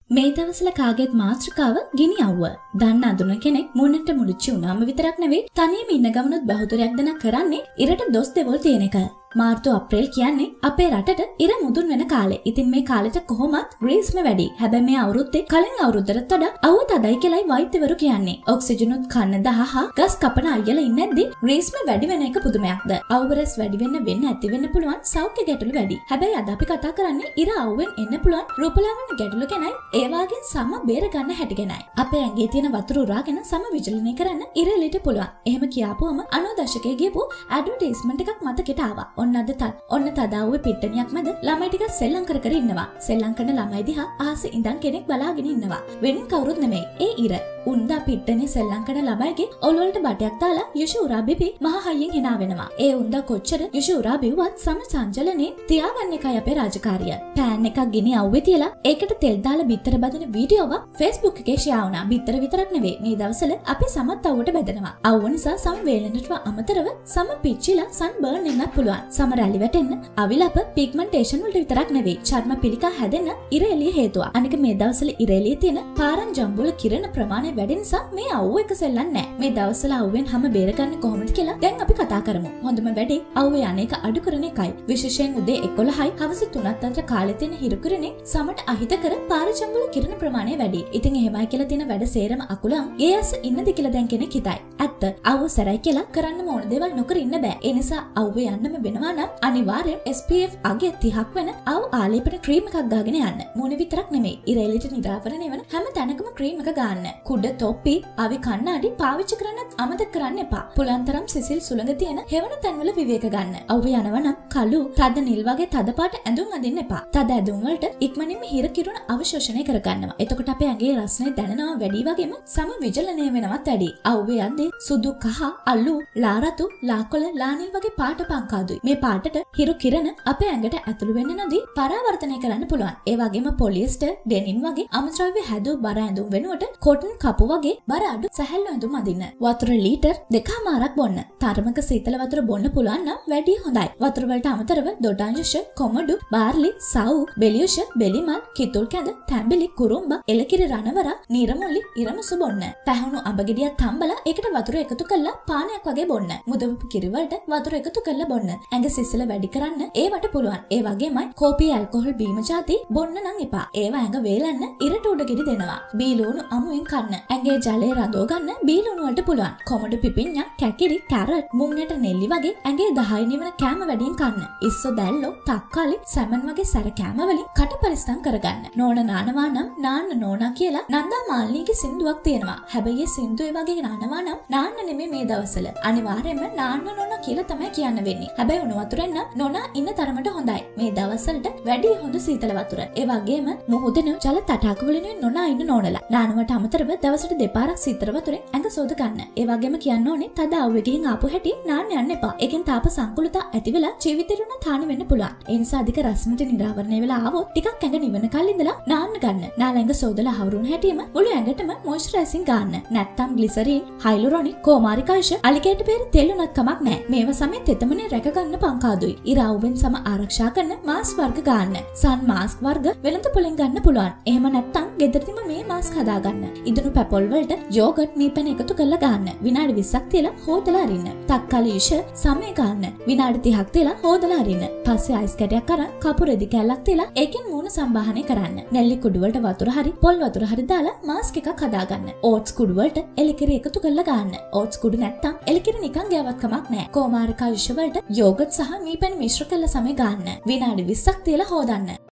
මේ දවස්වල කාගෙත් මාත්‍රිකාව ගිනි අවුව. දන්න අඳුන කෙනෙක් මුන්නට මුලිච්චි වුණාම විතරක් නෙවෙයි තනියම ඉන්න ගමනුත් බහුතරයක් දෙනා කරන්නේ ඉරට දොස් දෙවොල් තියෙන එක. මාර්තු අප්‍රේල් කියන්නේ අපේ රටට ඉර මුදුන් වෙන කාලේ. ඉතින් මේ කාලෙට කොහොමත් ග්‍රීස්ම වැඩි. හැබැයි මේ අවුරුද්දේ කලින් අවුරුද්දට වඩා අවුව තදයි කියලායි වෛද්‍යවරු කියන්නේ. ඔක්සිජනුත් කන්න දහහ ගස් කපන අයියලා ඉන්නේ නැද්දි ග්‍රීස්ම වැඩි වෙන එක පුදුමයක්ද? අවුවරස් වැඩි වෙන්න ඇති වෙන්න පුළුවන් සෞඛ්‍ය ගැටලු වැඩි. හැබැයි අද අපි කතා කරන්නේ ඉර අවුවෙන් එන්න පුළුවන් රූපලාවන්‍ය ගැටලු ගැනයි. ඒ වගේ සම බේර ගන්න හැටි ගැනයි. අපේ ඇඟේ තියෙන වතුර උරාගෙන සම විචලනය කරන්න ඉර එළියට පුළුවන්. එහෙම කියාපුවම 90 දශකයේ ගියපු ඇඩ්වර්ටයිස්මන්ට් එකක් මතකෙට ආවා. ඔන්න තදාවුවේ පිට්ටනියක් මැද ළමයි ටික සෙල්ලම් කර ඉන්නවා. සෙල්ලම් කරන ළමයි දිහා ආසෙ ඉඳන් කෙනෙක් බලාගෙන ඉන්නවා. වෙනින් කවුරුත් නෙමෙයි. ඒ ඉර. උන්දා පිට්ටනේ සෙල්ලම් කරන ළමයිගේ ඔළුවලට බටයක් දාලා යුෂු උරා බිපි මහ හයියෙන් hina වෙනවා. ඒ උන්දා කොච්චර යුෂු උරා බිව්වත් සම සංජලනේ තියාගන්න එකයි අපේ රාජකාරිය. පෑන් එකක් ගිනි අවුවේ තියලා ඒකට තෙල් දාලා බිත්තර බදින වීඩියෝවක් Facebook එකේ ෂෙයා වුණා. බිත්තර විතරක් නෙවෙයි මේ දවස්වල අපි සමත් අවුවට බෙදනවා. අවුව නිසා සම වේලෙන්නට අමතරව සම පිච්චිලා සන් බර්න් වෙන්නත් පුළුවන්. සම රැලි වැටෙන්න අවිලප පිග්මන්ටේෂන් වලට විතරක් නෙවෙයි චර්ම පිළිකා හැදෙන්න ඉර එළිය හේතුවක්. අනික මේ දවස්වල ඉර එළියේ තියෙන පාරන් ජම්බුල කිරණ ප්‍රමාණය වැඩි නිසා මේ අවුව එක සෙල්ලන්නේ නැහැ. මේ දවස්වල අවුවෙන් හැම බේරගන්නේ කොහොමද කියලා දැන් අපි කතා කරමු. හොඳම වැඩේ අවුවේ අනේක අඩු කරන එකයි. විශේෂයෙන් උදේ 11යි හවස 3ත් අතර කාලේ තියෙන හිරු කිරණේ සමට අහිත කර පාර ජම්බුල කිරණ ප්‍රමාණය වැඩි. ඉතින් එහෙමයි කියලා තියෙන වැඩ සේරම අකුලන් ගේ ඇස් ඉන්නද කියලා දැන් කෙනෙක් හිතයි. ඇත්ත අවුව සැරයි කියලා කරන්න ඕන දේවල් නොකර ඉන්න බෑ. ඒ නිසා අවුවේ යන්නම වෙනවා නම් අනිවාර්යෙන් SPF අගේ 30ක් වෙන අවු ආලේපන ක්‍රීම් එකක් ගාගෙන යන්න. මූණ විතරක් නෙමෙයි ඉර එළියට නිරාවරණය වෙන හැම තැනකම ක්‍රීම් එක ගන්න. කුඩ තොප්පි අවි කණ්ණාඩි පාවිච්චි කරන්නත් අමතක කරන්න එපා. පුළුවන් තරම් සිසිල් සුළඟ තියෙන හෙවන තැන්වල විවේක ගන්න. අවුව යනවා නම් කළු තද නිල් වගේ තද පාට ඇඳුම් අඳින්න එපා. තද ඇඳුම් වලට ඉක්මනින්ම හිර කිරුණ අවශෝෂණය කර ගන්නවා. එතකොට අපේ ඇඟේ රස්නේ දැනෙනවා වැඩි වගේම සම විජලනය වෙනවත් වැඩි. අවුවේ යද්දී සුදු කහ අලු ලා රතු ලා කොළ ලා නිල් වගේ පාට පංකාදුයි. මේ පාටට හිරු කිරණ අපේ ඇඟට ඇතුළු වෙන්න නොදී පරාවර්තනය කරන්න පුළුවන්. ඒ වගේම පොලිස්ටර් ඩෙනිම් වගේ අමුද්‍රව්‍ය හැදූ බර ඇඳුම් වෙනුවට කොටන් කපු වගේ බර අඩු සැහැල්ලු ඇඳුම් අඳින්න. වතුර ලීටර් 2මාරක් බොන්න. තරමක සීතල වතුර බොන්න පුළුවන් නම් වැඩි හොඳයි. වතුර වලට අමතරව දොඩාංශ, කොමඩු, බාර්ලි, සව්, බෙලියුෂ, බෙලිමල්, කිතුල් කැඳ, තැඹිලි, කුරුම්බ, එලකිරි රණවර, නිරමුලි, ඉරමුසු බොන්න. පැහුණු අඹ ගෙඩියක් තම්බලා ඒකට වතුර එකතු කරලා පානයක් වගේ බොන්න. මුදවපු කිරි වලට වතුර එකතු කරලා බොන්න. ඇඟ සිසිල වැඩි කරන්න ඒවට පුළුවන්. ඒ වගේමයි කෝපි ඇල්කොහොල් බීම ಜಾති බොන්න නම් එපා. ඒවා ඇඟ වේලන්න ඉරට උඩ ගෙඩි දෙනවා. බීලුණු අමුෙන් කන්න. ඇඟේ ජලය රඳව ගන්න බීලුණු වලට පුළුවන්. කොමඩු පිපිඤ්ඤා, කැකිරි, කැරට්, මුංගට නෙල්ලි වගේ ඇඟේ 10 නිවන කෑම වැඩියෙන් කන්න. ඉස්සෝ දැල්ලෝ, තක්කාලි, සැමන් වගේ සැර කෑම වලින් කට පරිස්සම් කරගන්න. නෝන නානවා නම් නාන්න නෝනා කියලා නන්දා මාල්නීගේ සින්දුවක් තියෙනවා. හැබැයි ඒ සින්දුවේ වගේ නානවා නම් නාන්න නෙමෙයි මේ දවස්වල. අනිවාර්යයෙන්ම නාන්න නෝනා කියලා තමයි කියන්න වෙන්නේ. හැබැයි උණු වතුරෙන් නම් නෝනා ඉන්න තරමට හොඳයි. මේ දවස්වලට වැඩි හොඳ සීතල වතුර. ඒ වගේම මුහුදෙන ජල තටාක වලින් නෝනා ඉන්න නෝනලා. නානවට අමතරව දවසට දෙපාරක් සීතල වතුරෙන් ඇඟ සෝද ගන්න. ඒ වගේම කියන්න ඕනේ තද අවුවේ ගිහින් ආපු හැටි නාන්න යන්න එපා. ඒකෙන් තාප සංකුලතා ඇති වෙලා ජීවිතේට උන හානි වෙන්න පුළුවන්. ඒ නිසා අධික රස්නට නිරාවරණය වෙලා ආවොත් ටිකක් ඇඟ නිවන කල් ඉඳලා නාන්න ගන්න. නාල ඇඟ සෝදලා හවුරුන හැටිම මුළු ඇඟටම මොයිස්චරයිසින් ගන්න. නැත්තම් ග්ලිසරින්, හයිලුරොනික්, කොමාරිකාෂ, අලිකේට පෙර තෙල් උනත් කමක් නැහැ. මේව සමේ තෙතමනේ රැක ගන්න පංකාදුයි. ඉර අවුවෙන් සම ආරක්ෂා කරන මාස්ක් වර්ග ගන්න. සන් මාස්ක් වර්ග වෙළඳ පොලෙන් ගන්න පුළුවන්. එහෙම නැත්තම් ගෙදරදිම මේ මාස්ක් හදා ගන්න. ඉදණු පැපොල් වලට යෝගට් මීපැන එකතු කරලා ගන්න. විනාඩි 20ක් තියලා හොදලා අරින්න. තක්කාලි යුෂ සමය ගන්න. විනාඩි 30ක් තියලා හොදලා අරින්න. පස්සේ අයිස් කැටයක් අරන් කපු රෙදි කැල්ලක් තියලා ඒකෙන් මූණ සම්බාහනය කරන්න. නැල්ලි කුඩු වලට වතුර හරි පොල් වතුර හරි දාලා මාස්ක් එකක් හදා ගන්න. ඕට්ස් කුඩු වලට එලකිරි එකතු කරලා ගන්න. ඕට්ස් කුඩු නැත්තම් එලකිරි නිකන් ගෑවත් කමක් නැහැ. කොමාරිකා යුෂ වලට යෝගට් සහ මීපැන මිශ්‍ර කරලා සමය ගන්න. විනාඩි 20ක් තියලා හොදන්න.